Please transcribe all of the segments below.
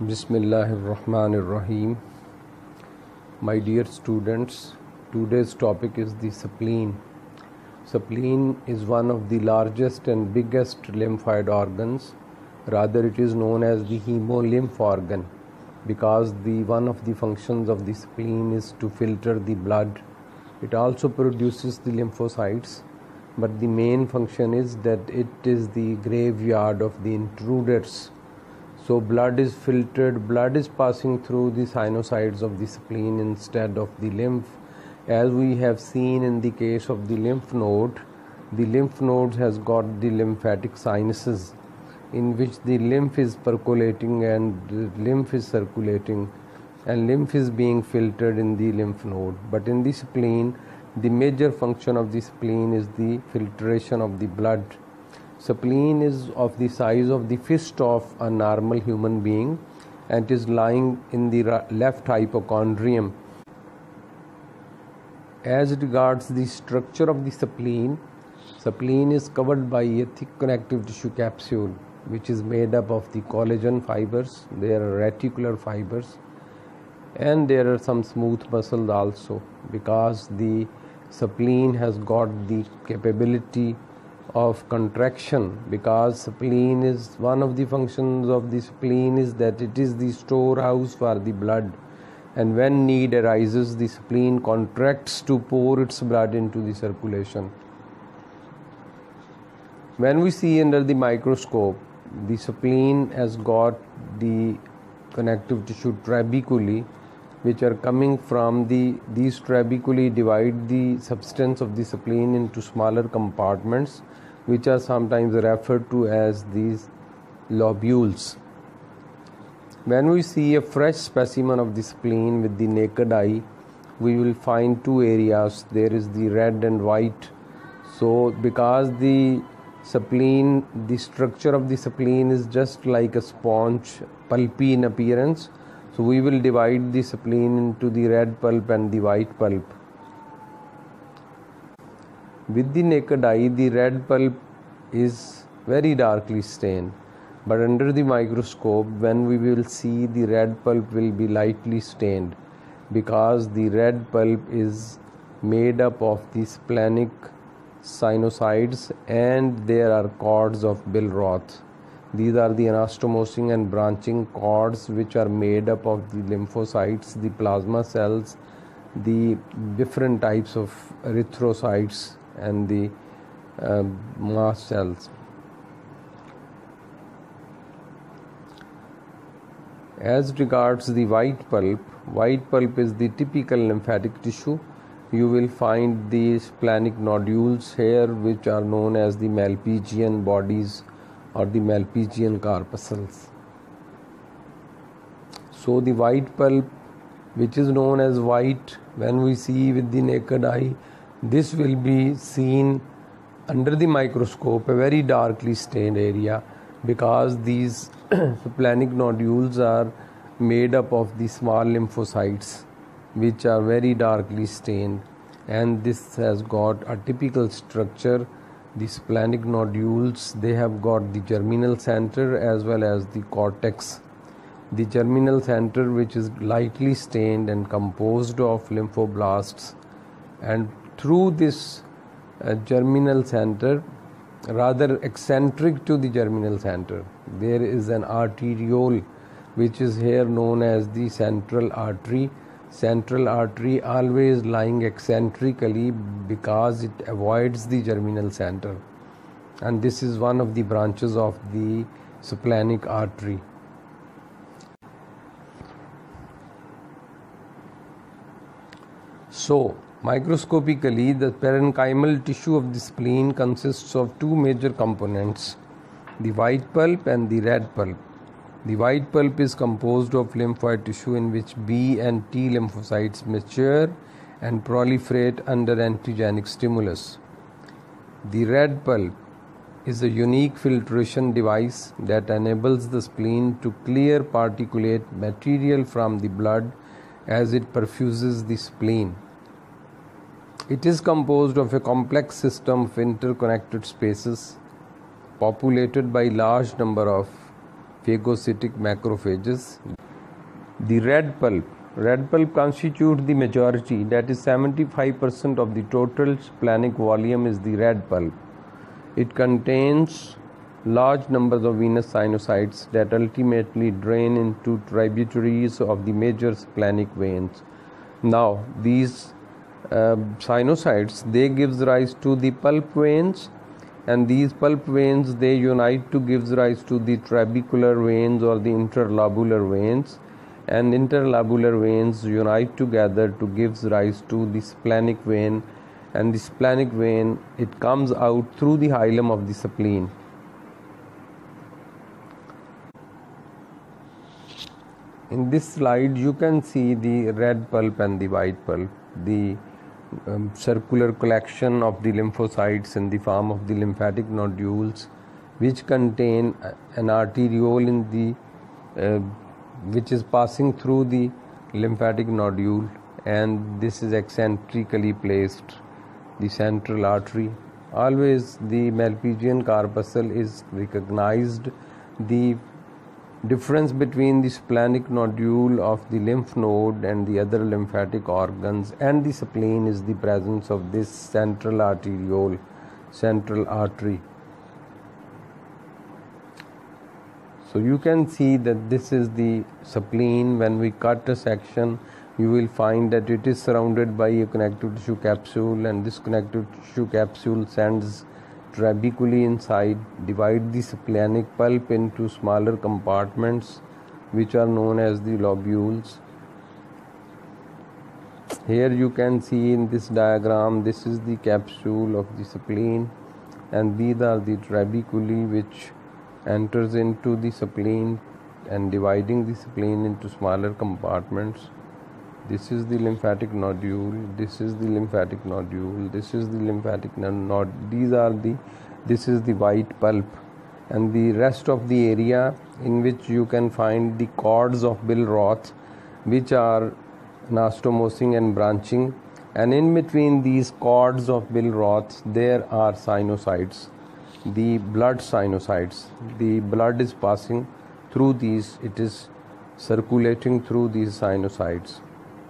Bismillahirrahmanirrahim. My dear students, today's topic is the spleen. Spleen is one of the largest and biggest lymphoid organs. Rather, it is known as the hemolymph organ because one of the functions of the spleen is to filter the blood. It also produces the lymphocytes, but the main function is that it is the graveyard of the intruders. So blood is filtered, blood is passing through the sinusoids of the spleen instead of the lymph. As we have seen in the case of the lymph node has got the lymphatic sinuses in which the lymph is percolating and the lymph is circulating and lymph is being filtered in the lymph node. But in the spleen, the major function of the spleen is the filtration of the blood. Spleen is of the size of the fist of a normal human being and is lying in the left hypochondrium. As regards the structure of the spleen is covered by a thick connective tissue capsule which is made up of the collagen fibers, there are reticular fibers, and there are some smooth muscles also, because the spleen has got the capability of contraction, because spleen is one of the functions of the spleen is that it is the storehouse for the blood, and when need arises the spleen contracts to pour its blood into the circulation. When we see under the microscope, the spleen has got the connective tissue trabeculae which are coming from these trabeculae divide the substance of the spleen into smaller compartments which are sometimes referred to as these lobules. When we see a fresh specimen of the spleen with the naked eye, we will find two areas. There is the red and white. So because the structure of the spleen is just like a sponge, pulpy in appearance, so we will divide the spleen into the red pulp and the white pulp. With the naked eye, the red pulp is very darkly stained, but under the microscope, when we will see, the red pulp will be lightly stained, because the red pulp is made up of the splenic sinusoids and there are cords of Billroth. These are the anastomosing and branching cords which are made up of the lymphocytes, the plasma cells, the different types of erythrocytes and the mast cells. As regards the white pulp is the typical lymphatic tissue. You will find the splenic nodules here which are known as the Malpighian bodies or the Malpighian corpuscles. So the white pulp, which is known as white when we see with the naked eye, this will be seen under the microscope, a very darkly stained area, because these splenic nodules are made up of the small lymphocytes which are very darkly stained, and this has got a typical structure. The splenic nodules, they have got the germinal center as well as the cortex. The germinal center, which is lightly stained and composed of lymphoblasts, and through this germinal center, rather eccentric to the germinal center, there is an arteriole which is here known as the central artery. Central artery always lying eccentrically because it avoids the germinal center, and this is one of the branches of the splenic artery. So microscopically, the parenchymal tissue of the spleen consists of two major components, the white pulp and the red pulp. The white pulp is composed of lymphoid tissue in which B and T lymphocytes mature and proliferate under antigenic stimulus. The red pulp is a unique filtration device that enables the spleen to clear particulate material from the blood as it perfuses the spleen. It is composed of a complex system of interconnected spaces populated by large number of phagocytic macrophages. The red pulp constitutes the majority, that is 75% of the total splenic volume is the red pulp. It contains large numbers of venous sinusoids that ultimately drain into tributaries of the major splenic veins. Now, these sinusoids, they gives rise to the pulp veins, and these pulp veins, they unite to gives rise to the trabecular veins or the interlobular veins, and interlobular veins unite together to gives rise to the splenic vein, and the splenic vein, it comes out through the hilum of the spleen. In this slide, you can see the red pulp and the white pulp, the circular collection of the lymphocytes in the form of the lymphatic nodules, which contain an arteriole in the which is passing through the lymphatic nodule, and this is eccentrically placed, the central artery. Always the Malpighian corpuscle is recognized. The difference between the splenic nodule of the lymph node and the other lymphatic organs and the spleen is the presence of this central arteriole, central artery. So you can see that this is the spleen. When we cut a section, you will find that it is surrounded by a connective tissue capsule, and this connective tissue capsule sends trabeculae inside, divide the splenic pulp into smaller compartments which are known as the lobules. Here you can see in this diagram, this is the capsule of the spleen, and these are the trabeculae which enters into the spleen and dividing the spleen into smaller compartments. This is the lymphatic nodule, this is the lymphatic nodule, this is the lymphatic node. This is the white pulp, and the rest of the area in which you can find the cords of Billroth, which are anastomosing and branching, and in between these cords of Billroth there are sinusoids, the blood sinusoids. The blood is passing through these, it is circulating through these sinusoids.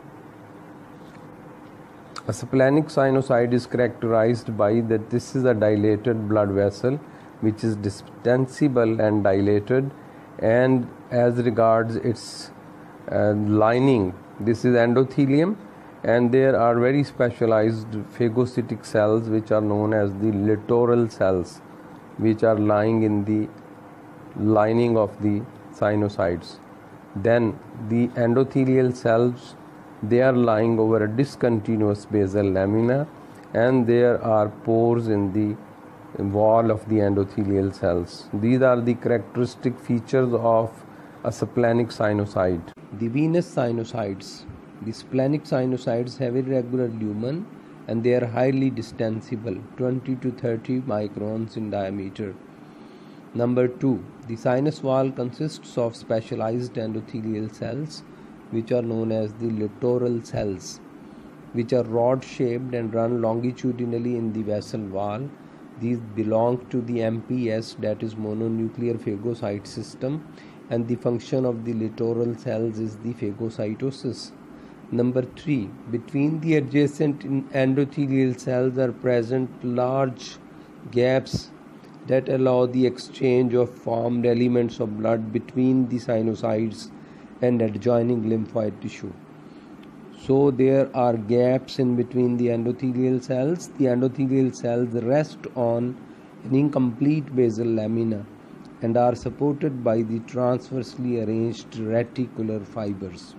A splenic sinusoid is characterized by that this is a dilated blood vessel which is distensible and dilated, and as regards its lining, this is endothelium, and there are very specialized phagocytic cells which are known as the littoral cells, which are lying in the lining of the sinusoids. Then the endothelial cells, they are lying over a discontinuous basal lamina, and there are pores in the wall of the endothelial cells. These are the characteristic features of a splenic sinusoid. The venous sinusoids. The splenic sinusoids have irregular lumen, and they are highly distensible, 20 to 30 microns in diameter. Number 2. The sinus wall consists of specialized endothelial cells, which are known as the littoral cells, which are rod-shaped and run longitudinally in the vessel wall. These belong to the MPS, that is mononuclear phagocyte system, and the function of the littoral cells is the phagocytosis. Number 3. Between the adjacent endothelial cells are present large gaps that allow the exchange of formed elements of blood between the sinusoids and adjoining lymphoid tissue. So there are gaps in between the endothelial cells. The endothelial cells rest on an incomplete basal lamina and are supported by the transversely arranged reticular fibers.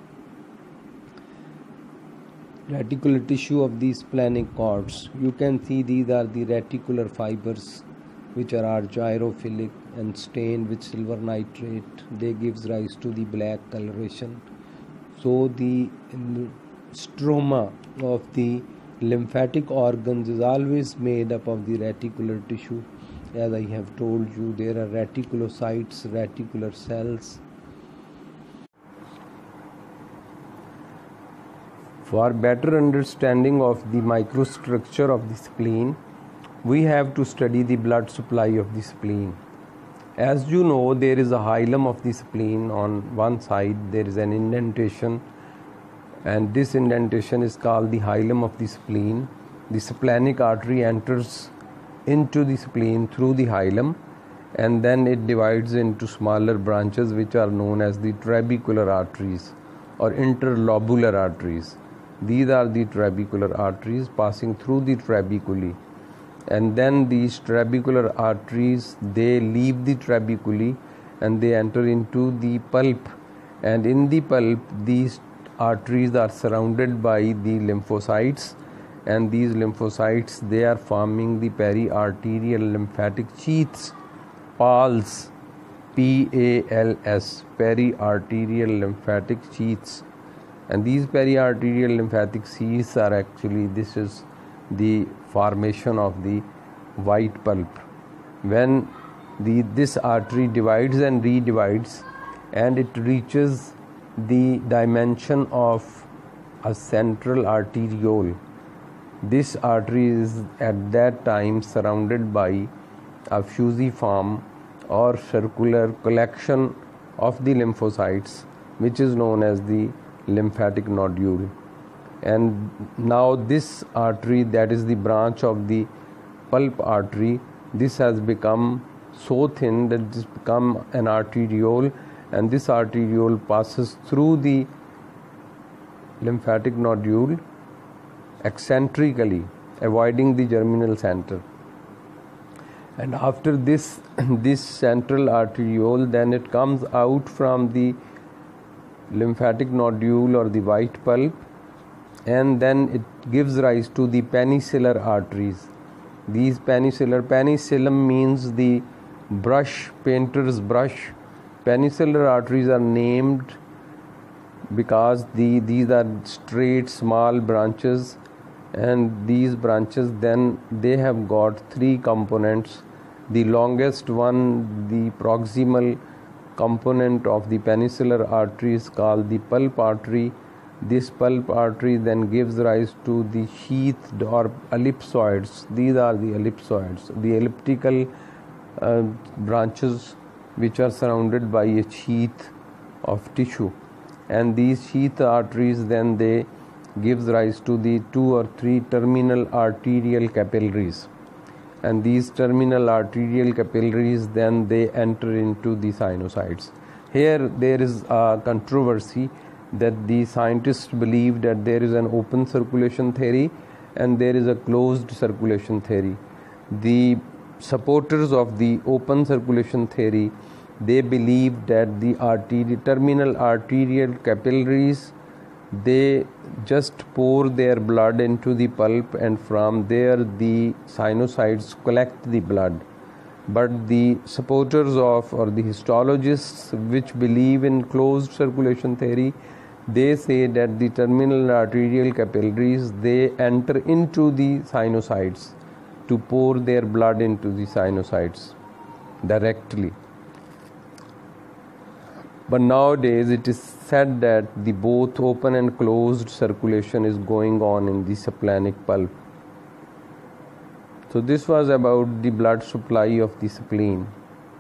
Reticular tissue of these splenic cords. You can see these are the reticular fibers, which are gyrophilic and stained with silver nitrate. They gives rise to the black coloration. So the stroma of the lymphatic organs is always made up of the reticular tissue. As I have told you, there are reticulocytes, reticular cells. For better understanding of the microstructure of the spleen, we have to study the blood supply of the spleen. As you know, there is a hilum of the spleen. On one side there is an indentation, and this indentation is called the hilum of the spleen. The splenic artery enters into the spleen through the hilum, and then it divides into smaller branches which are known as the trabecular arteries or interlobular arteries. These are the trabecular arteries passing through the trabeculae, and then these trabecular arteries, they leave the trabeculae and they enter into the pulp, and in the pulp these arteries are surrounded by the lymphocytes, and these lymphocytes, they are forming the periarterial lymphatic sheaths, PALS, PALS, periarterial lymphatic sheaths. And these periarterial lymphatic sheaths are actually, this is the formation of the white pulp. When this artery divides and redivides and it reaches the dimension of a central arteriole, this artery is at that time surrounded by a fusiform or circular collection of the lymphocytes, which is known as the lymphatic nodule. And now this artery, that is the branch of the pulp artery, this has become so thin that it has become an arteriole, and this arteriole passes through the lymphatic nodule eccentrically, avoiding the germinal center. And after this central arteriole, then it comes out from the lymphatic nodule or the white pulp, and then it gives rise to the penicillar arteries. These penicillum means the brush, painter's brush. Penicillar arteries are named because these are straight small branches, and these branches, then they have got three components. The longest one, the proximal component of the penicillar artery, is called the pulp artery. This pulp artery then gives rise to the sheathed or ellipsoids. These are the ellipsoids, the elliptical branches which are surrounded by a sheath of tissue. And these sheath arteries, then they gives rise to the 2 or 3 terminal arterial capillaries, and these terminal arterial capillaries, then they enter into the sinusoids. Here there is a controversy that the scientists believe that there is an open circulation theory and there is a closed circulation theory. The supporters of the open circulation theory, they believe that the terminal arterial capillaries, they just pour their blood into the pulp, and from there the sinusoids collect the blood. But the supporters of, or the histologists which believe in closed circulation theory, they say that the terminal arterial capillaries, they enter into the sinusoids to pour their blood into the sinusoids directly. But nowadays it is said that the both open and closed circulation is going on in the splenic pulp. So this was about the blood supply of the spleen.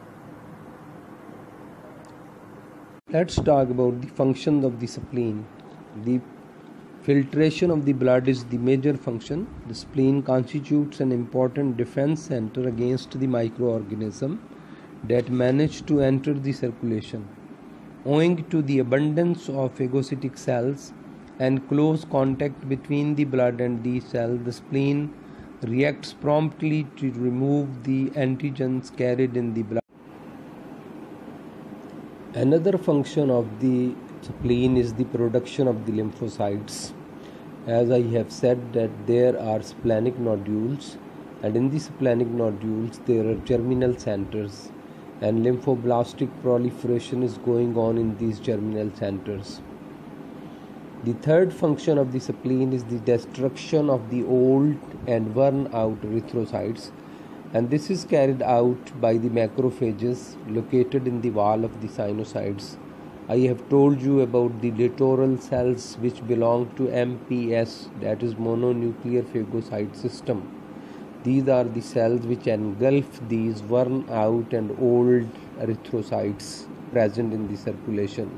Let's talk about the functions of the spleen. The filtration of the blood is the major function. The spleen constitutes an important defense center against the microorganisms that manage to enter the circulation. Owing to the abundance of phagocytic cells and close contact between the blood and the cell, the spleen reacts promptly to remove the antigens carried in the blood. Another function of the spleen is the production of the lymphocytes. As I have said that there are splenic nodules, and in the splenic nodules there are germinal centers, and lymphoblastic proliferation is going on in these germinal centers. The third function of the spleen is the destruction of the old and worn out erythrocytes, and this is carried out by the macrophages located in the wall of the sinusoids. I have told you about the littoral cells which belong to MPS, that is mononuclear phagocyte system. These are the cells which engulf these worn out and old erythrocytes present in the circulation.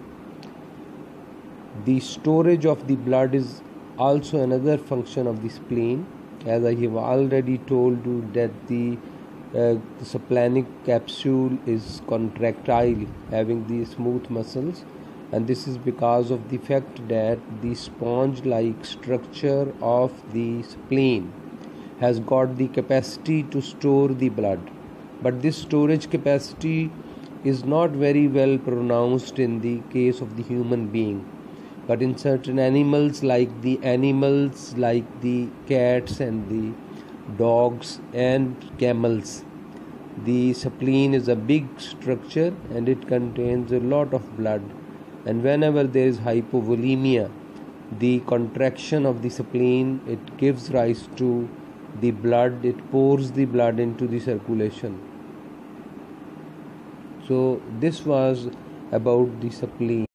The storage of the blood is also another function of the spleen. As I have already told you that the splenic capsule is contractile, having the smooth muscles, and this is because of the fact that the sponge-like structure of the spleen has got the capacity to store the blood, but this storage capacity is not very well pronounced in the case of the human being. But in certain animals like the cats and the dogs and camels, the spleen is a big structure and it contains a lot of blood, and whenever there is hypovolemia, the contraction of the spleen, it gives rise to the blood, it pours the blood into the circulation. So this was about the spleen.